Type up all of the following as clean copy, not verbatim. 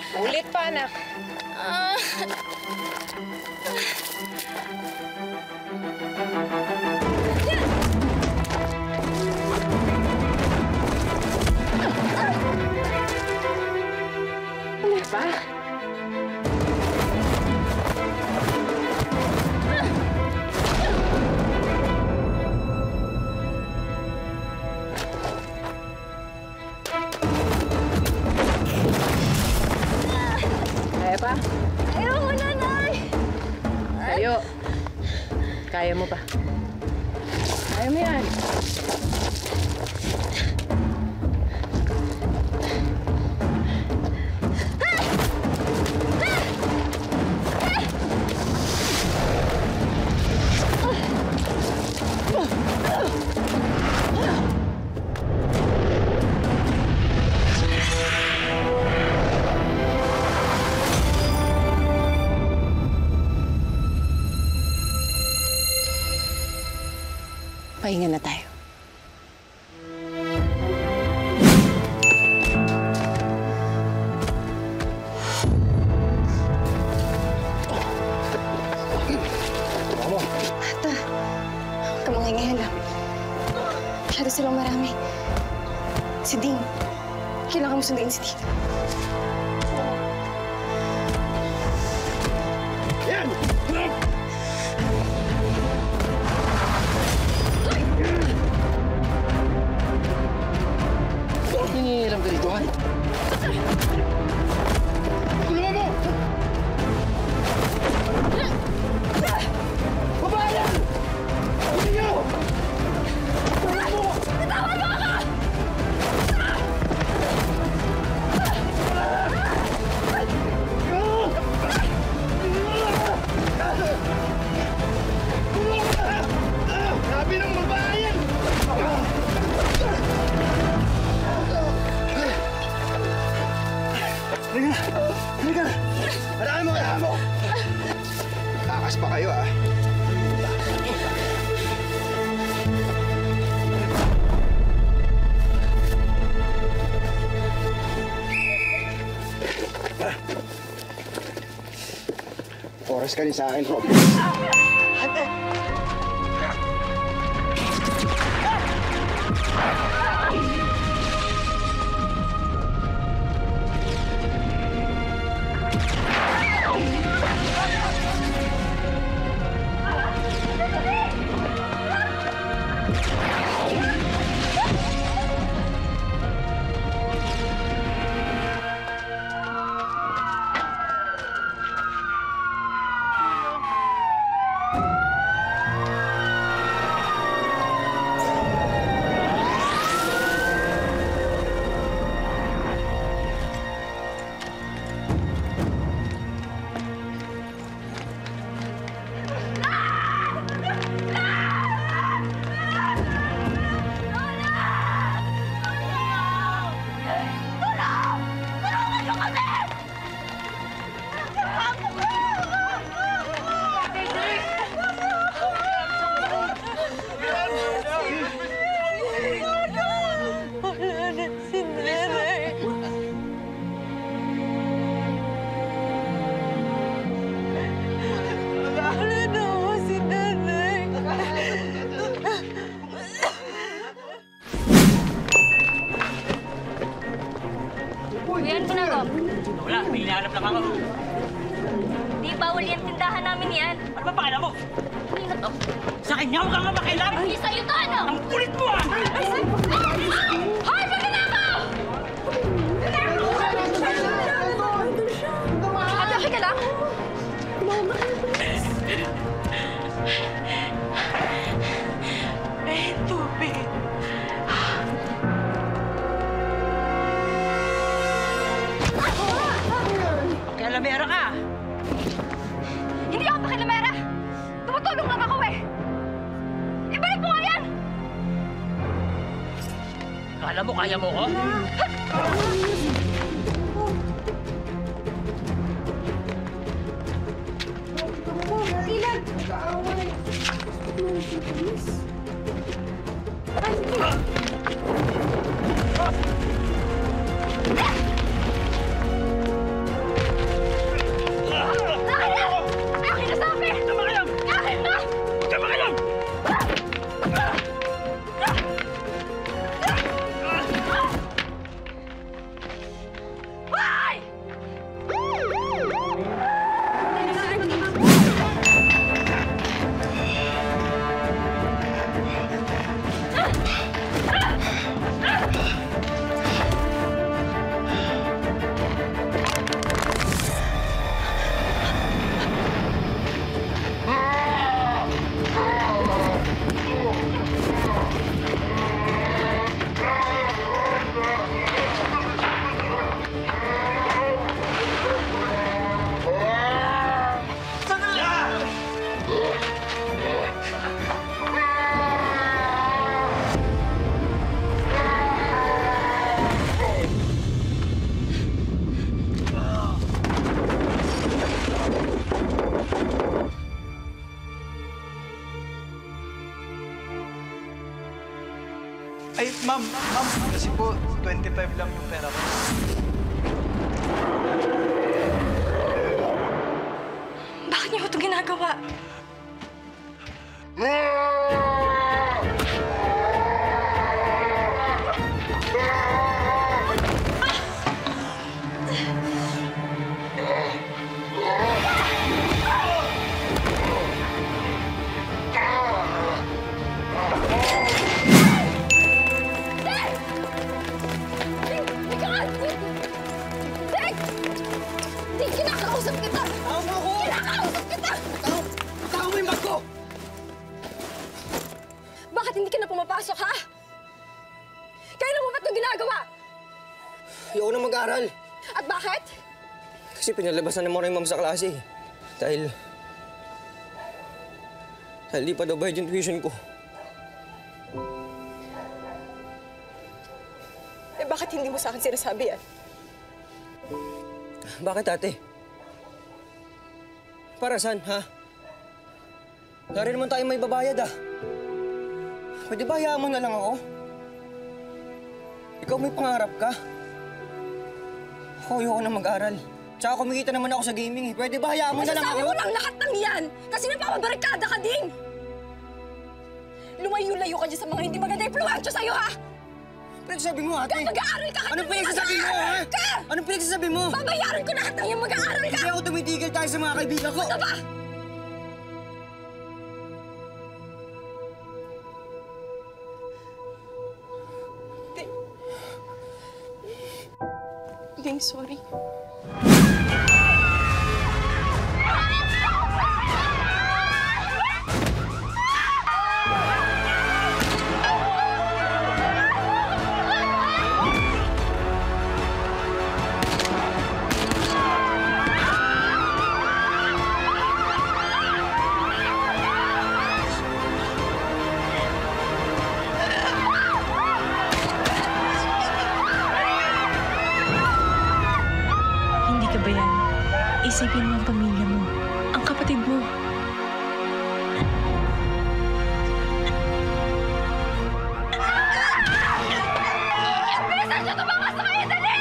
Ulit pa, anak. Ulit pa? Pa? Ayoko na, Nay! Tayo. Kaya mo pa. Kaya mo yan. Pahinga na tayo. Ata, huwag ka mangingihila. Masyado silang marami. Si Ding. Kailangan mo sunduin si Ding. Yan! Nangingilam ka dito, ha? Tulungan mo! Babayan! Hindi niyo! Tulungan mo! Bitawan mo ako! Sabi ng babayan! Halika! Haraan mo! Haraan mo! Takas pa kayo, ah. Oras ka rin sa akin, Rob. Wala, may hinahanap lang ako. Di bawal yan, tindahan namin yan. Ano ba pakala mo? Kanina to? Sa kanya mo ka nga makialam! Hindi sa'yo to, ano? Ang kulit mo, ah! Hoy, magnanakaw! Ate, okay ka lang? Eh, tubig. Pakialamera ka! Hindi ako pakilamera! Tumutulong lang ako eh! Ibalik mo nga yan! Kala mo kaya mo ko? Ilan! Ay, ma'am, kasi po, 25 lang yung pera ko. Bakit niyo ito ginagawa? Kinakausap kita! Tawag mo ako! Kinakausap kita! Tawag mo yung bag ko! Bakit hindi ka na pumapasok, ha? Kailan mo ba't ito ginagawa? Ayoko na mag-aral. At bakit? Kasi pinalabasan na mo rin yung ma'am sa klase. Dahil di pa daw bayad yung tuition ko. Eh, bakit hindi mo sa akin sinasabi yan? Bakit, ate? Para saan, ha? Wala rin naman tayong may babayad, ah. Pwede ba hayaan mo na lang ako? Ikaw may pangarap ka. Ako, ayoko na mag-aral. Tsaka kumikita naman ako sa gaming, eh. Pwede ba hayaan mo na lang ako? Masasabi mo lang lahat ng yan! Kasi napapabarikada ka din! Lumayo-layo ka dyan sa mga hindi maganda impluwensya sa'yo, ha? Pinagsasabi mo, ate? Kaya mag-aaral ka! Anong pinagsasabi mo, ha? Anong pinagsasabi mo? Babayaran ko lahat ng yan, mag-aaral ka! Hindi ako tumitigil tayo sa mga kaibigan ko! Ano ba? Ding, sorry. Hindi ka ba yan? Isipin mo ang pamilya mo, ang kapatid mo. Bilisan niyo! Tumakas na kayo! Dali!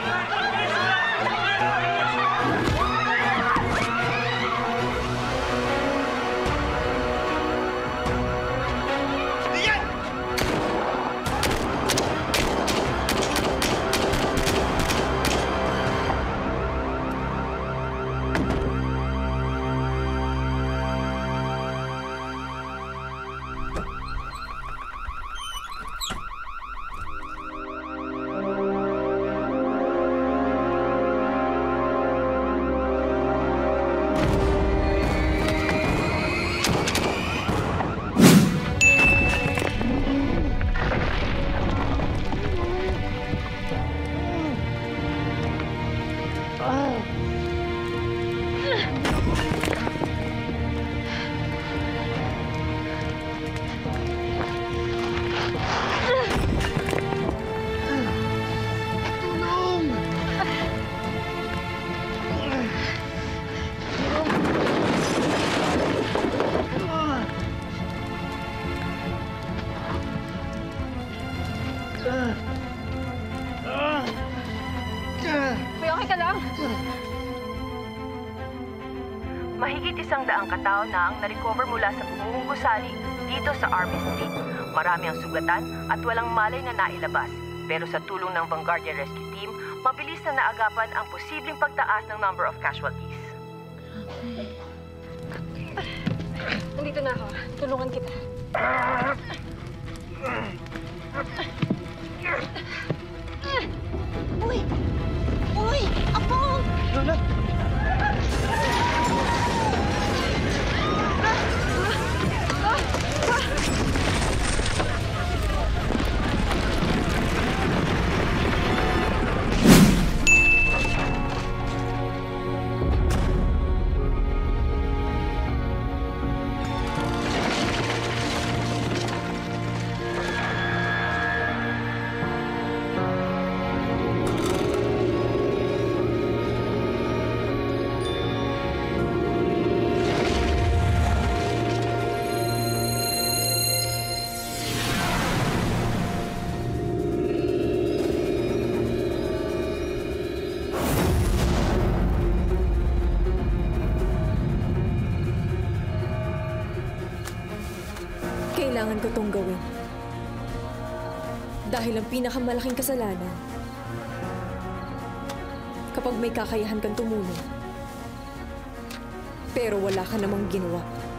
Kuya, okay ka lang? Mahigit 100 katao na ang na-recover mula sa bumuhong gusali dito sa Army Street. Marami ang sugatan at walang malay na nailabas. Pero sa tulong ng Vanguardia Rescue Team, mabilis na naagapan ang posibleng pagtaas ng number of casualties. Nandito na ako. Tulungan kita. Uy! Uy! Apo! Lola! tong gawin. Dahil ang pinakamalaking kasalanan, kapag may kakayahan kang tumulong, pero wala ka namang ginawa.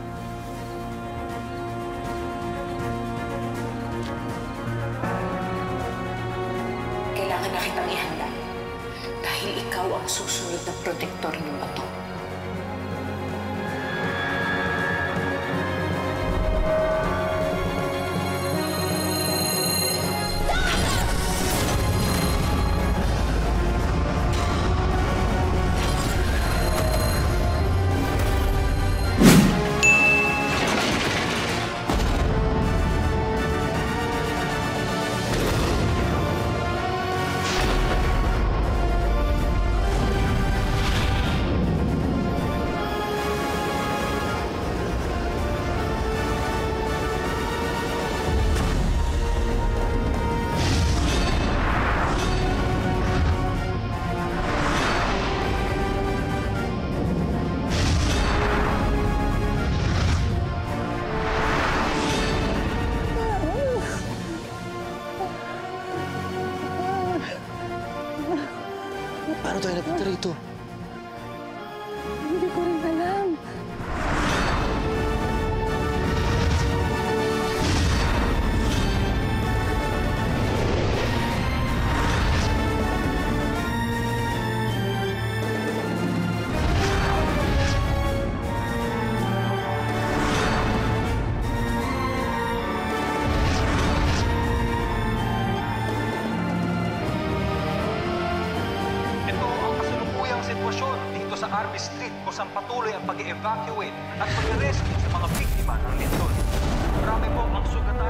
Kailangan na kitang ihanda dahil ikaw ang susunod na protektor ng bato. Paano tayo napunta rito? Hindi ko rin alam. Ito ang kasalukuyang sitwasyon dito sa Army Street kung saan patuloy ang pag-evacuate at pag-rescue sa mga biktima ng lindol. Marami po ang sugatan